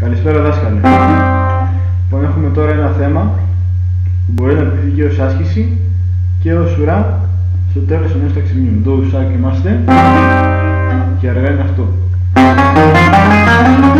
Καλησπέρα δάσκαλε. Λοιπόν, έχουμε τώρα ένα θέμα που μπορεί να πληθεί και ως άσκηση και ως ουρά στο τέλος ενός ταξιδίου. Εδώ ουσάκι είμαστε και αργά είναι αυτό.